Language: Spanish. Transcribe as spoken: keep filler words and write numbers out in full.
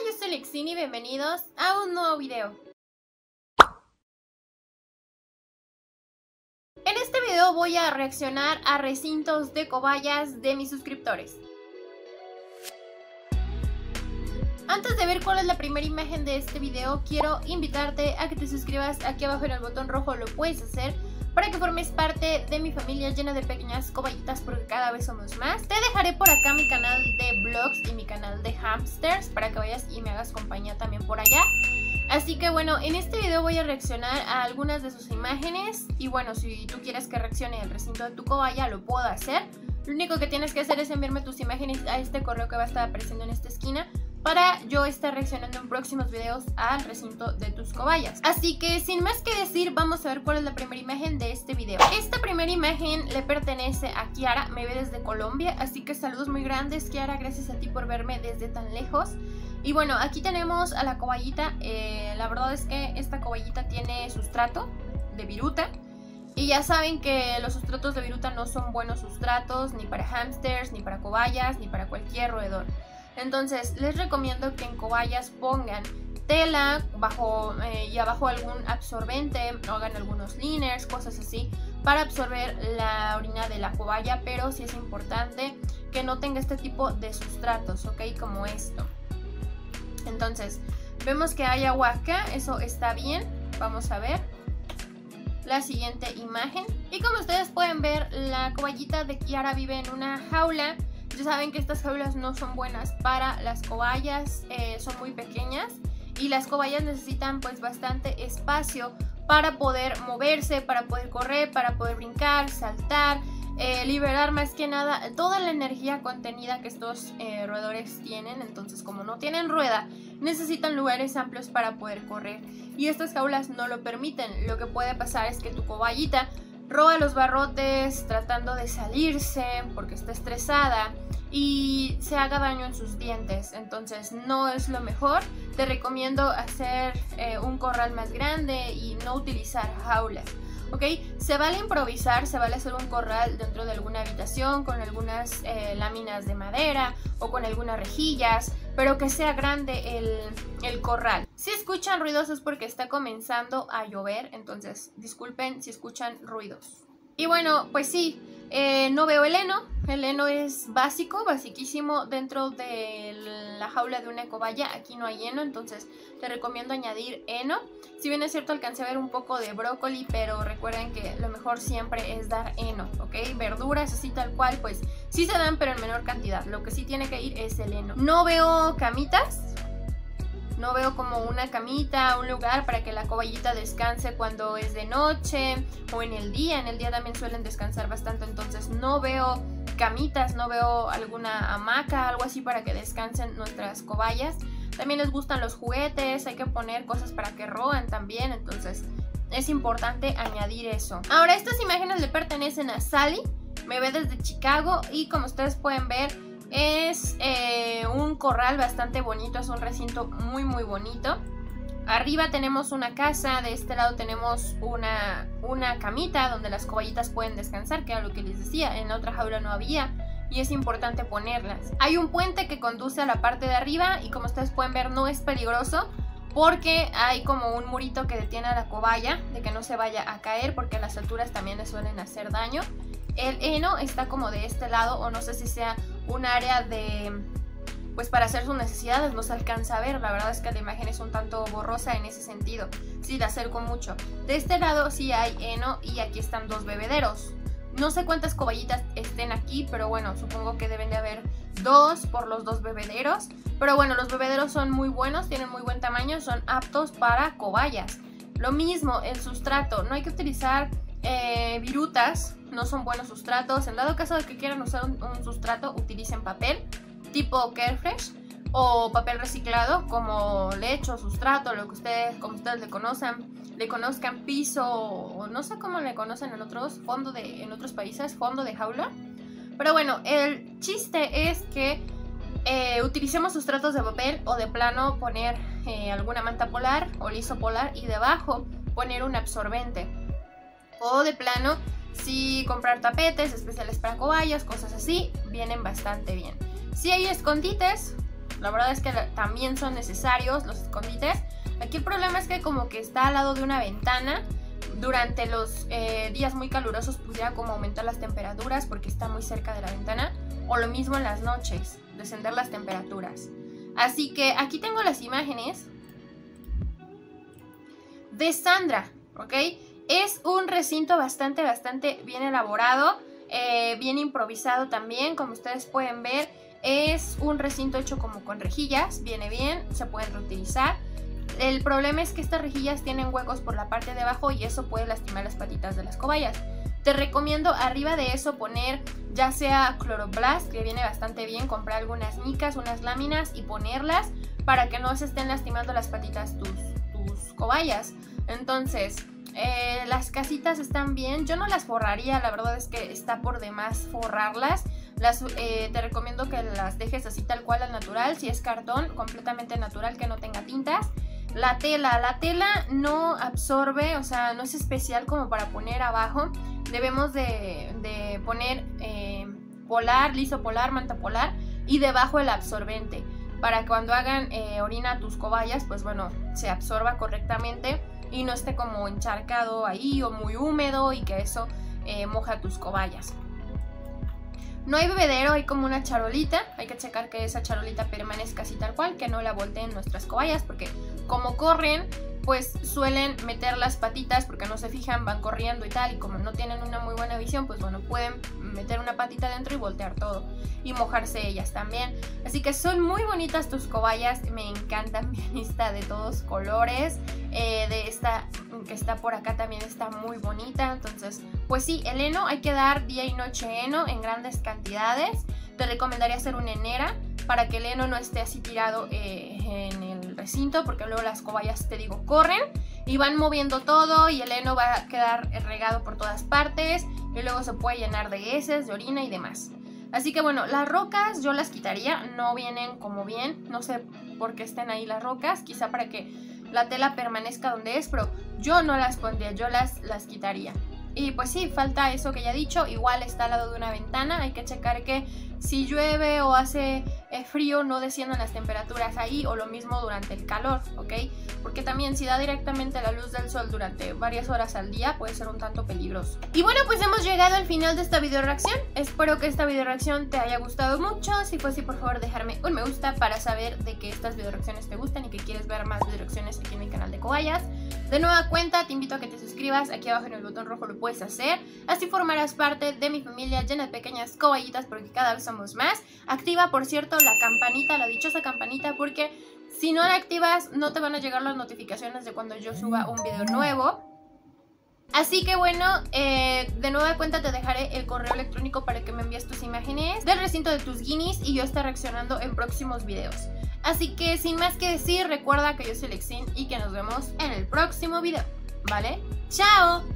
yo soy Lexini y bienvenidos a un nuevo video. En este video voy a reaccionar a recintos de cobayas de mis suscriptores. Antes de ver cuál es la primera imagen de este video, quiero invitarte a que te suscribas aquí abajo en el botón rojo, lo puedes hacer para que formes parte de mi familia llena de pequeñas cobayitas porque cada vez somos más. Te dejaré por acá mi canal de vlogs y mi canal de hamsters para que vayas y me hagas compañía también por allá. Así que bueno, en este video voy a reaccionar a algunas de sus imágenes y bueno, si tú quieres que reaccione al recinto de tu cobaya, lo puedo hacer. Lo único que tienes que hacer es enviarme tus imágenes a este correo que va a estar apareciendo en esta esquina para yo estar reaccionando en próximos videos al recinto de tus cobayas. Así que sin más que decir, vamos a ver cuál es la primera imagen de este video. Esta primera imagen le pertenece a Kiara, me ve desde Colombia, así que saludos muy grandes Kiara, gracias a ti por verme desde tan lejos. Y bueno, aquí tenemos a la cobayita, eh, la verdad es que esta cobayita tiene sustrato de viruta. Y ya saben que los sustratos de viruta no son buenos sustratos ni para hamsters, ni para cobayas, ni para cualquier roedor. Entonces les recomiendo que en cobayas pongan tela bajo, eh, y abajo algún absorbente, hagan algunos liners, cosas así para absorber la orina de la cobaya, pero sí es importante que no tenga este tipo de sustratos, ok, como esto. Entonces vemos que hay agua acá, eso está bien. Vamos a ver la siguiente imagen y como ustedes pueden ver, la cobayita de Kiara vive en una jaula. Ya saben que estas jaulas no son buenas para las cobayas, eh, son muy pequeñas y las cobayas necesitan pues bastante espacio para poder moverse, para poder correr, para poder brincar, saltar, eh, liberar más que nada toda la energía contenida que estos eh, roedores tienen. Entonces, como no tienen rueda, necesitan lugares amplios para poder correr y estas jaulas no lo permiten. Lo que puede pasar es que tu cobayita roba los barrotes tratando de salirse porque está estresada y se haga daño en sus dientes. Entonces no es lo mejor. Te recomiendo hacer eh, un corral más grande y no utilizar jaulas, ¿ok? Se vale improvisar, se vale hacer un corral dentro de alguna habitación con algunas eh, láminas de madera o con algunas rejillas, pero que sea grande el, el corral. Si escuchan ruidos es porque está comenzando a llover, entonces disculpen si escuchan ruidos. Y bueno, pues sí, eh, no veo el heno. El heno es básico, basiquísimo dentro de la jaula de una cobaya. Aquí no hay heno, entonces te recomiendo añadir heno. Si bien es cierto, alcancé a ver un poco de brócoli, pero recuerden que lo mejor siempre es dar heno, ¿ok? Verduras así tal cual, pues sí se dan, pero en menor cantidad. Lo que sí tiene que ir es el heno. No veo camitas. No veo como una camita, un lugar para que la cobayita descanse cuando es de noche o en el día. En el día también suelen descansar bastante, entonces no veo camitas, no veo alguna hamaca, algo así para que descansen nuestras cobayas. También les gustan los juguetes, hay que poner cosas para que roban también, entonces es importante añadir eso. Ahora, estas imágenes le pertenecen a Sally, me ve desde Chicago y como ustedes pueden ver, es eh, un corral bastante bonito, es un recinto muy muy bonito. Arriba tenemos una casa, de este lado tenemos una, una camita donde las cobayitas pueden descansar, que era lo que les decía, en la otra jaula no había y es importante ponerlas. Hay un puente que conduce a la parte de arriba y como ustedes pueden ver no es peligroso porque hay como un murito que detiene a la cobaya de que no se vaya a caer porque a las alturas también le suelen hacer daño. El heno está como de este lado o no sé si sea un área de, pues para hacer sus necesidades, no se alcanza a ver, la verdad es que la imagen es un tanto borrosa en ese sentido, sí la acerco mucho. De este lado sí hay heno y aquí están dos bebederos, no sé cuántas cobayitas estén aquí, pero bueno, supongo que deben de haber dos por los dos bebederos, pero bueno, los bebederos son muy buenos, tienen muy buen tamaño, son aptos para cobayas. Lo mismo, el sustrato, no hay que utilizar Eh, virutas, no son buenos sustratos. En dado caso de que quieran usar un, un sustrato, utilicen papel tipo Carefresh o papel reciclado como lecho, sustrato, lo que ustedes, como ustedes le conozcan, le conozcan piso o no sé cómo le conocen en otros, fondo de, en otros países, fondo de jaula. Pero bueno, el chiste es que eh, utilicemos sustratos de papel o de plano poner eh, alguna manta polar o liso polar y debajo poner un absorbente. O de plano, si comprar tapetes especiales para cobayas, cosas así, vienen bastante bien. Si hay escondites, la verdad es que también son necesarios los escondites. Aquí el problema es que como que está al lado de una ventana. Durante los eh, días muy calurosos pudiera como aumentar las temperaturas porque está muy cerca de la ventana. O lo mismo en las noches, descender las temperaturas. Así que aquí tengo las imágenes de Sandra, ¿ok? Es un recinto bastante, bastante bien elaborado, eh, bien improvisado también, como ustedes pueden ver. Es un recinto hecho como con rejillas, viene bien, se pueden reutilizar. El problema es que estas rejillas tienen huecos por la parte de abajo y eso puede lastimar las patitas de las cobayas. Te recomiendo arriba de eso poner ya sea Chloroplast, que viene bastante bien, comprar algunas micas, unas láminas y ponerlas para que no se estén lastimando las patitas tus, tus cobayas. Entonces, eh, las casitas están bien, yo no las forraría, la verdad es que está por demás forrarlas. Las, eh, te recomiendo que las dejes así tal cual al natural, si es cartón, completamente natural, que no tenga tintas. La tela, la tela no absorbe, o sea, no es especial como para poner abajo. Debemos de, de poner eh, polar, liso polar, manta polar y debajo el absorbente. Para que cuando hagan eh, orina a tus cobayas, pues bueno, se absorba correctamente y no esté como encharcado ahí o muy húmedo y que eso eh, moja tus cobayas. No hay bebedero, hay como una charolita, hay que checar que esa charolita permanezca así tal cual, que no la volteen nuestras cobayas, porque como corren, pues suelen meter las patitas porque no se fijan, van corriendo y tal, y como no tienen una muy buena visión, pues bueno, pueden meter una patita dentro y voltear todo y mojarse ellas también. Así que son muy bonitas tus cobayas, me encantan, bien esta de todos colores, eh, de esta que está por acá también está muy bonita. Entonces pues sí, el heno hay que dar día y noche heno en grandes cantidades. Te recomendaría hacer una henera para que el heno no esté así tirado eh, en el recinto, porque luego las cobayas, te digo, corren y van moviendo todo y el heno va a quedar regado por todas partes y luego se puede llenar de heces, de orina y demás. Así que bueno, las rocas yo las quitaría, no vienen como bien, no sé por qué estén ahí las rocas, quizá para que la tela permanezca donde es, pero yo no las pondría, yo las, las quitaría. Y pues sí, falta eso que ya he dicho, igual está al lado de una ventana, hay que checar que si llueve o hace eh, frío no desciendan las temperaturas ahí, o lo mismo durante el calor, ¿ok? Porque también si da directamente la luz del sol durante varias horas al día puede ser un tanto peligroso. Y bueno, pues hemos llegado al final de esta video reacción, espero que esta video reacción te haya gustado mucho. Si fue así, por favor dejarme un me gusta para saber de que estas video reacciones te gustan y que quieres ver más video reacciones aquí en mi canal de cobayas. De nueva cuenta te invito a que te suscribas, aquí abajo en el botón rojo lo puedes hacer, así formarás parte de mi familia llena de pequeñas cobayitas porque cada vez somos más. Activa por cierto la campanita, la dichosa campanita, porque si no la activas no te van a llegar las notificaciones de cuando yo suba un video nuevo. Así que bueno, eh, de nueva cuenta te dejaré el correo electrónico para que me envíes tus imágenes del recinto de tus guineas y yo estaré reaccionando en próximos videos. Así que sin más que decir, recuerda que yo soy Lexin y que nos vemos en el próximo video, ¿vale? ¡Chao!